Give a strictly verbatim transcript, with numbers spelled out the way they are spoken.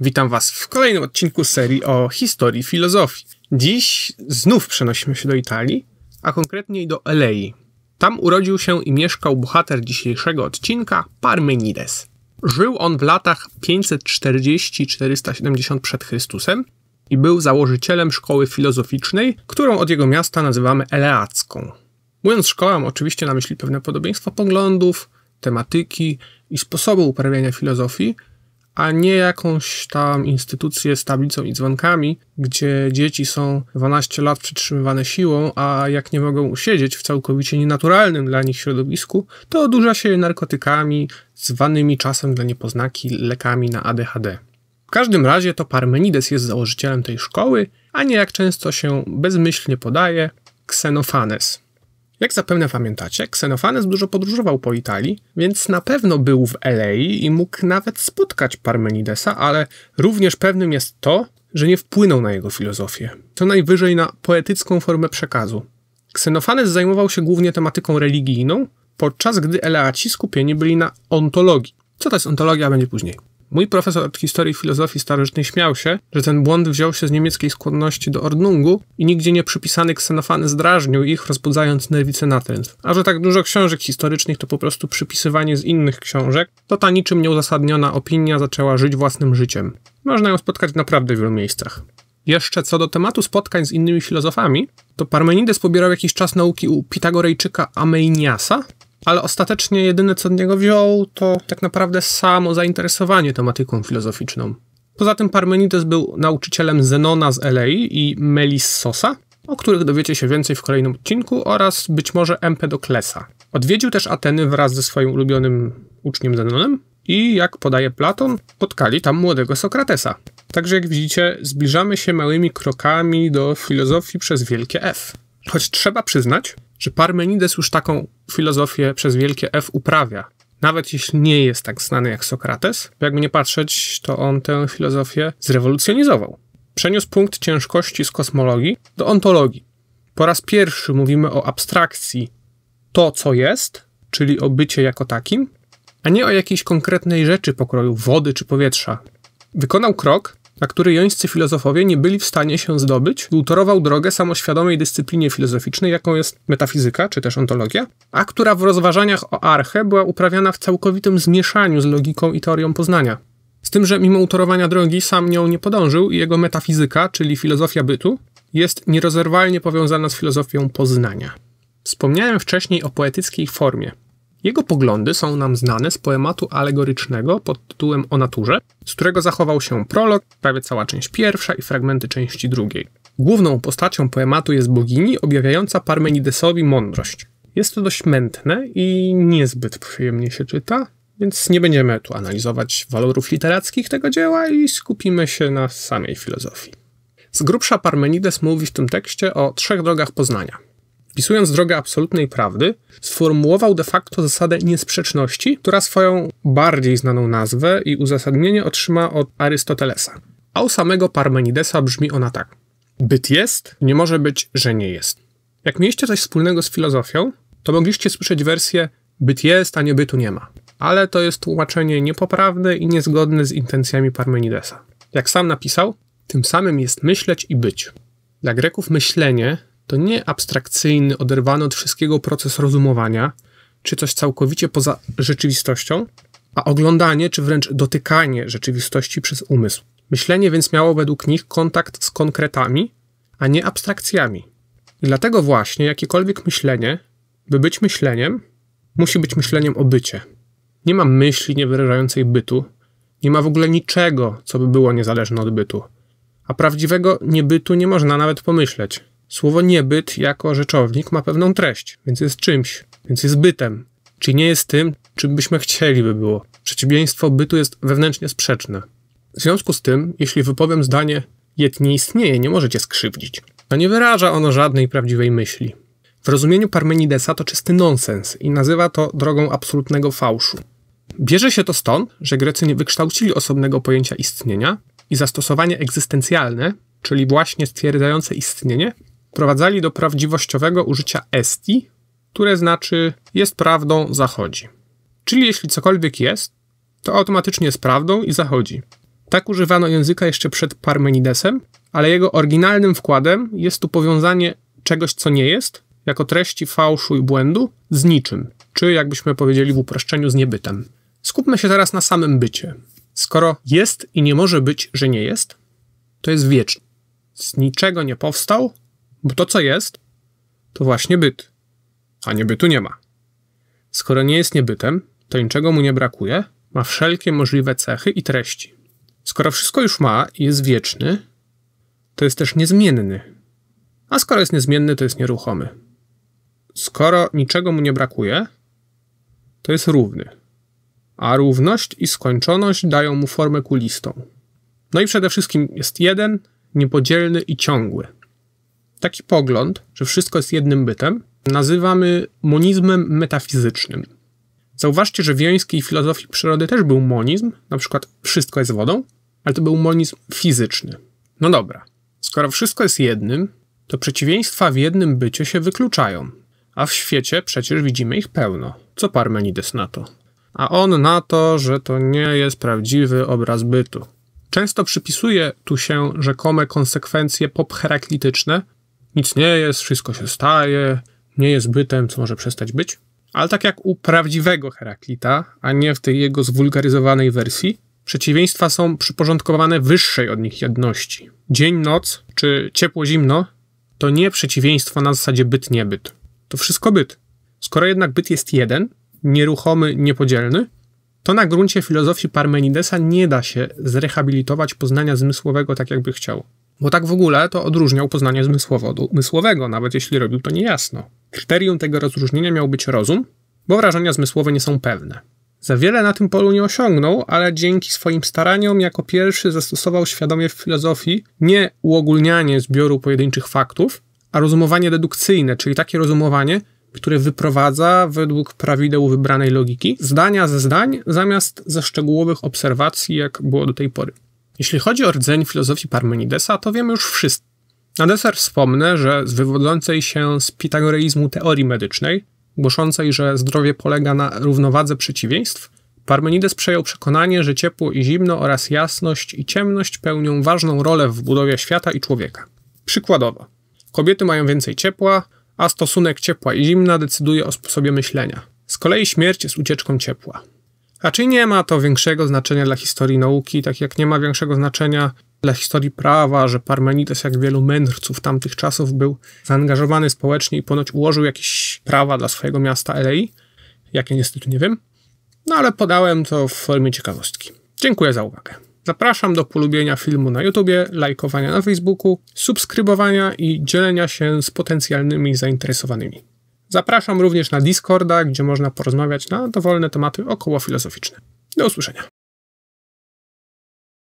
Witam Was w kolejnym odcinku serii o historii filozofii. Dziś znów przenosimy się do Italii, a konkretniej do Elei. Tam urodził się i mieszkał bohater dzisiejszego odcinka, Parmenides. Żył on w latach pięćset czterdzieści do czterysta siedemdziesiąt przed Chrystusem i był założycielem szkoły filozoficznej, którą od jego miasta nazywamy eleacką. Mówiąc szkoła, mam oczywiście na myśli pewne podobieństwa poglądów, tematyki i sposobu uprawiania filozofii, a nie jakąś tam instytucję z tablicą i dzwonkami, gdzie dzieci są dwanaście lat przytrzymywane siłą, a jak nie mogą usiedzieć w całkowicie nienaturalnym dla nich środowisku, to odurza się je narkotykami, zwanymi czasem dla niepoznaki lekami na A D H D. W każdym razie to Parmenides jest założycielem tej szkoły, a nie jak często się bezmyślnie podaje, Ksenofanes. Jak zapewne pamiętacie, Ksenofanes dużo podróżował po Italii, więc na pewno był w Elei i mógł nawet spotkać Parmenidesa, ale również pewnym jest to, że nie wpłynął na jego filozofię. Co najwyżej na poetycką formę przekazu. Ksenofanes zajmował się głównie tematyką religijną, podczas gdy Eleaci skupieni byli na ontologii. Co to jest ontologia, będzie później. Mój profesor od historii filozofii starożytnej śmiał się, że ten błąd wziął się z niemieckiej skłonności do ordnungu i nigdzie nie przypisany Ksenofanes drażnił ich, rozbudzając nerwice natręt. A że tak dużo książek historycznych to po prostu przypisywanie z innych książek, to ta niczym nieuzasadniona opinia zaczęła żyć własnym życiem. Można ją spotkać w naprawdę wielu miejscach. Jeszcze co do tematu spotkań z innymi filozofami, to Parmenides pobierał jakiś czas nauki u Pitagorejczyka Ameiniasa, ale ostatecznie jedyne, co od niego wziął, to tak naprawdę samo zainteresowanie tematyką filozoficzną. Poza tym Parmenides był nauczycielem Zenona z Elei i Melissosa, o których dowiecie się więcej w kolejnym odcinku, oraz być może Empedoklesa. Odwiedził też Ateny wraz ze swoim ulubionym uczniem Zenonem i, jak podaje Platon, spotkali tam młodego Sokratesa. Także jak widzicie, zbliżamy się małymi krokami do filozofii przez wielkie F. Choć trzeba przyznać, że Parmenides już taką filozofię przez wielkie F uprawia. Nawet jeśli nie jest tak znany jak Sokrates, bo jakby nie patrzeć, to on tę filozofię zrewolucjonizował. Przeniósł punkt ciężkości z kosmologii do ontologii. Po raz pierwszy mówimy o abstrakcji to, co jest, czyli o bycie jako takim, a nie o jakiejś konkretnej rzeczy pokroju wody czy powietrza. Wykonał krok, na który jońscy filozofowie nie byli w stanie się zdobyć i utorował drogę samoświadomej dyscyplinie filozoficznej, jaką jest metafizyka, czy też ontologia, a która w rozważaniach o arche była uprawiana w całkowitym zmieszaniu z logiką i teorią poznania. Z tym, że mimo utorowania drogi sam nią nie podążył i jego metafizyka, czyli filozofia bytu, jest nierozerwalnie powiązana z filozofią poznania. Wspomniałem wcześniej o poetyckiej formie. Jego poglądy są nam znane z poematu alegorycznego pod tytułem O naturze, z którego zachował się prolog, prawie cała część pierwsza i fragmenty części drugiej. Główną postacią poematu jest bogini objawiająca Parmenidesowi mądrość. Jest to dość mętne i niezbyt przyjemnie się czyta, więc nie będziemy tu analizować walorów literackich tego dzieła i skupimy się na samej filozofii. Z grubsza Parmenides mówi w tym tekście o trzech drogach poznania. Wpisując drogę absolutnej prawdy, sformułował de facto zasadę niesprzeczności, która swoją bardziej znaną nazwę i uzasadnienie otrzyma od Arystotelesa. A u samego Parmenidesa brzmi ona tak. Byt jest, nie może być, że nie jest. Jak mieliście coś wspólnego z filozofią, to mogliście słyszeć wersję byt jest, a nie bytu nie ma. Ale to jest tłumaczenie niepoprawne i niezgodne z intencjami Parmenidesa. Jak sam napisał, tym samym jest myśleć i być. Dla Greków myślenie to nie abstrakcyjny, oderwany od wszystkiego proces rozumowania, czy coś całkowicie poza rzeczywistością, a oglądanie, czy wręcz dotykanie rzeczywistości przez umysł. Myślenie więc miało według nich kontakt z konkretami, a nie abstrakcjami. I dlatego właśnie jakiekolwiek myślenie, by być myśleniem, musi być myśleniem o bycie. Nie ma myśli niewyrażającej bytu, nie ma w ogóle niczego, co by było niezależne od bytu. A prawdziwego niebytu nie można nawet pomyśleć. Słowo niebyt jako rzeczownik ma pewną treść, więc jest czymś, więc jest bytem. Czyli nie jest tym, czym byśmy chcieli by było. Przeciwieństwo bytu jest wewnętrznie sprzeczne. W związku z tym, jeśli wypowiem zdanie jed nie istnieje, nie możecie skrzywdzić, to nie wyraża ono żadnej prawdziwej myśli. W rozumieniu Parmenidesa to czysty nonsens i nazywa to drogą absolutnego fałszu. Bierze się to stąd, że Grecy nie wykształcili osobnego pojęcia istnienia i zastosowania egzystencjalne, czyli właśnie stwierdzające istnienie, prowadzali do prawdziwościowego użycia esti, które znaczy jest prawdą, zachodzi. Czyli jeśli cokolwiek jest, to automatycznie jest prawdą i zachodzi. Tak używano języka jeszcze przed Parmenidesem, ale jego oryginalnym wkładem jest tu powiązanie czegoś, co nie jest, jako treści fałszu i błędu, z niczym, czy jakbyśmy powiedzieli w uproszczeniu, z niebytem. Skupmy się teraz na samym bycie. Skoro jest i nie może być, że nie jest, to jest wieczny. Z niczego nie powstał, bo to, co jest, to właśnie byt, a niebytu nie ma. Skoro nie jest niebytem, to niczego mu nie brakuje, ma wszelkie możliwe cechy i treści. Skoro wszystko już ma i jest wieczny, to jest też niezmienny. A skoro jest niezmienny, to jest nieruchomy. Skoro niczego mu nie brakuje, to jest równy. A równość i skończoność dają mu formę kulistą. No i przede wszystkim jest jeden, niepodzielny i ciągły. Taki pogląd, że wszystko jest jednym bytem, nazywamy monizmem metafizycznym. Zauważcie, że w jońskiej filozofii przyrody też był monizm, na przykład wszystko jest wodą, ale to był monizm fizyczny. No dobra, skoro wszystko jest jednym, to przeciwieństwa w jednym bycie się wykluczają, a w świecie przecież widzimy ich pełno. Co Parmenides na to? A on na to, że to nie jest prawdziwy obraz bytu. Często przypisuje tu się rzekome konsekwencje popheraklityczne. Nic nie jest, wszystko się staje, nie jest bytem, co może przestać być. Ale tak jak u prawdziwego Heraklita, a nie w tej jego zwulgaryzowanej wersji, przeciwieństwa są przyporządkowane wyższej od nich jedności. Dzień, noc czy ciepło-zimno to nie przeciwieństwa na zasadzie byt-niebyt. To wszystko byt. Skoro jednak byt jest jeden, nieruchomy, niepodzielny, to na gruncie filozofii Parmenidesa nie da się zrehabilitować poznania zmysłowego tak, jakby chciał. Bo tak w ogóle to odróżniał poznanie zmysłowe od umysłowego, nawet jeśli robił to niejasno. Kryterium tego rozróżnienia miał być rozum, bo wrażenia zmysłowe nie są pewne. Za wiele na tym polu nie osiągnął, ale dzięki swoim staraniom jako pierwszy zastosował świadomie w filozofii nie uogólnianie zbioru pojedynczych faktów, a rozumowanie dedukcyjne, czyli takie rozumowanie, które wyprowadza według prawideł wybranej logiki zdania ze zdań zamiast ze szczegółowych obserwacji, jak było do tej pory. Jeśli chodzi o rdzeń filozofii Parmenidesa, to wiemy już wszystko. Na deser wspomnę, że z wywodzącej się z pitagoreizmu teorii medycznej, głoszącej, że zdrowie polega na równowadze przeciwieństw, Parmenides przejął przekonanie, że ciepło i zimno oraz jasność i ciemność pełnią ważną rolę w budowie świata i człowieka. Przykładowo, kobiety mają więcej ciepła, a stosunek ciepła i zimna decyduje o sposobie myślenia. Z kolei śmierć jest ucieczką ciepła. Raczej nie ma to większego znaczenia dla historii nauki, tak jak nie ma większego znaczenia dla historii prawa, że Parmenides, jak wielu mędrców tamtych czasów, był zaangażowany społecznie i ponoć ułożył jakieś prawa dla swojego miasta Elei. Jakie niestety nie wiem. No ale podałem to w formie ciekawostki. Dziękuję za uwagę. Zapraszam do polubienia filmu na YouTubie, lajkowania na Facebooku, subskrybowania i dzielenia się z potencjalnymi zainteresowanymi. Zapraszam również na Discorda, gdzie można porozmawiać na dowolne tematy okołofilozoficzne. Do usłyszenia.